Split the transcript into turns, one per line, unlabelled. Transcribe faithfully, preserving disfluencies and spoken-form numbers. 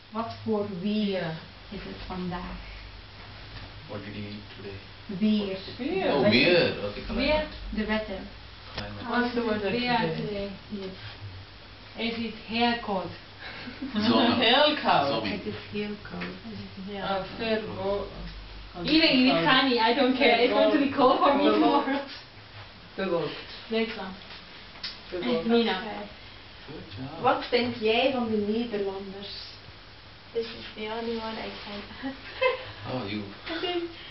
Wat voor weer is het vandaag?
What did you eat today?
Weer.
Weer.
Oh, weer. Okay,
Weer,
climate.
de wetter.
Climate.
What's the weather
Weer
today?
today.
Yes.
Is it heel koud?
Zonne.
Heel koud.
Zombie.
Het is heel koud.
Is it heel
Uh,
koud?
ver go.
Even if it's sunny, I don't care. It's going to be cold for me tomorrow.
Bewolkt.
Next one.
Bewolkt.
Nina.
Good job.
Wat vind jij van de Nederlanders? This is the only one I can.
Oh, you.
I think